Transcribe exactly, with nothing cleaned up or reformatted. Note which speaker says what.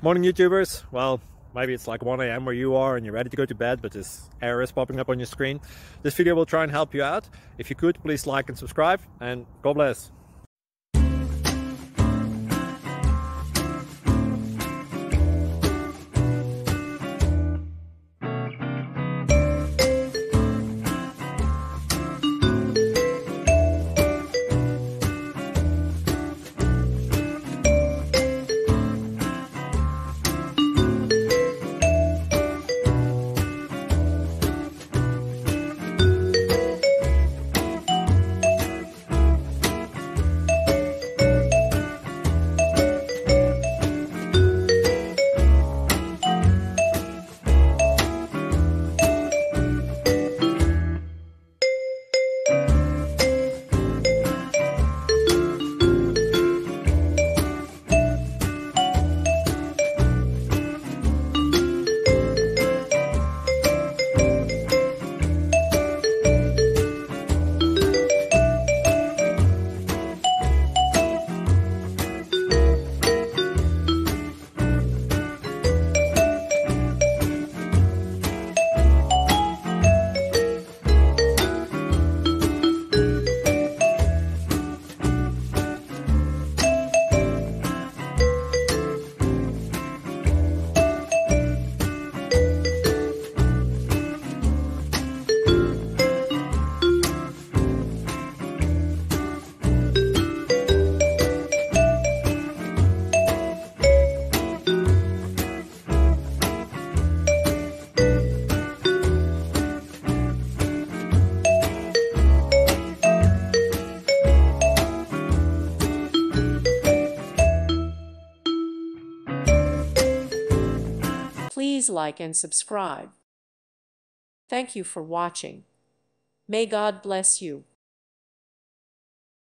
Speaker 1: Morning YouTubers. Well, maybe it's like one A M where you are and you're ready to go to bed, but this error is popping up on your screen. This video will try and help you out. If you could, please like and subscribe, and God bless.
Speaker 2: Please like and subscribe. Thank you for watching. May God bless you.